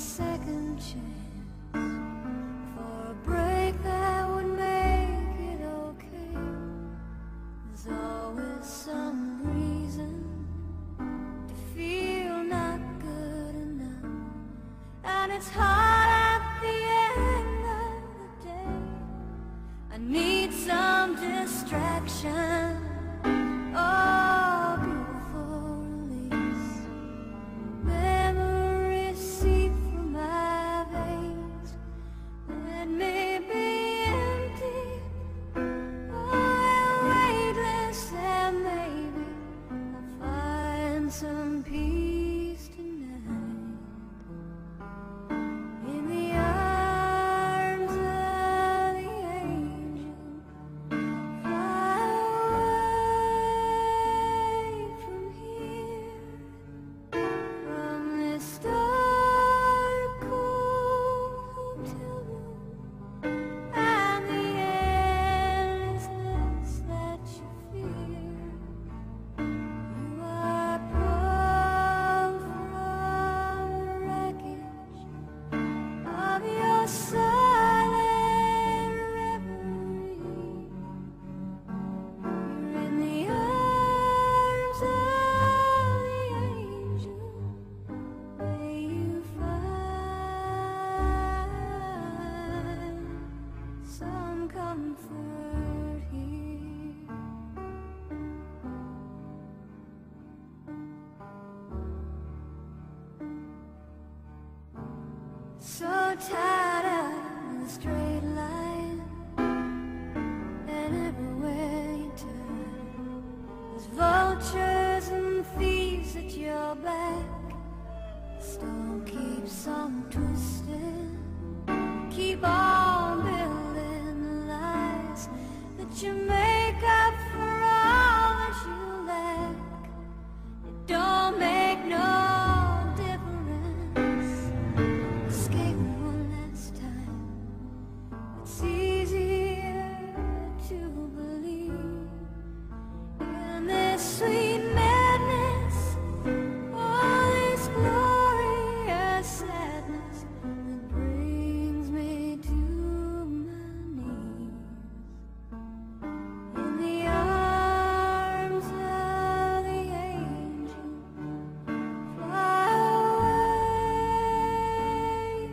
second chance for a break that would make it okay. There's always some reason to feel not good enough, and it's hard at the end of the day. I need some distraction. Oh, beautiful release. Memories seep from my veins. Let me be empty, oh, weightless, and maybe I'll find some peace tonight. In the arms of the angel, fly away from here, from this dark, cold hotel room, and the endlessness that you fear. You are pulled from the wreckage of your silent reverie. You're in the arms of the angel. May you find some comfort here. So tired of the straight line, and everywhere you turn, there's vultures and thieves at your back. The storm keeps on twisting. Keep on building the lies that you make up for all that you lack. It don't make no difference. Escape one last time. It's easier to believe in this sweet madness, all this glorious sadness that brings me to my knees. In the arms of the angel, fly away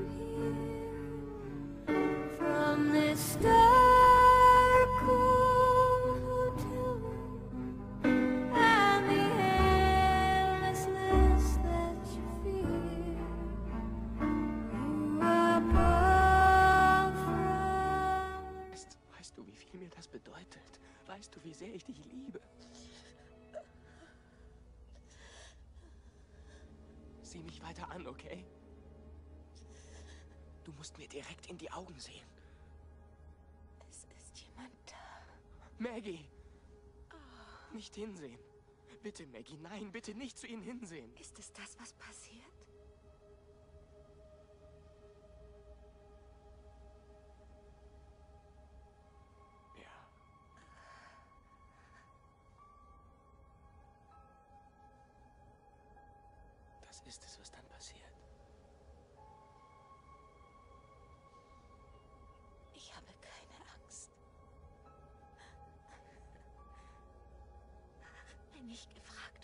from here, from this dark, cold hotel room, and the endlessness that you fear. You are pulled from. Weißt du, wie viel mir das bedeutet? Weißt du, wie sehr ich dich liebe? Sieh mich weiter an, okay? Du musst mir direkt in die Augen sehen. Es ist jemand da. Maggie! Nicht hinsehen. Bitte, Maggie, nein, bitte nicht zu ihnen hinsehen. Ist es das, was passiert? Ja. Das ist es, was dann passiert. Ich habe keine Angst. Wenn ich gefragt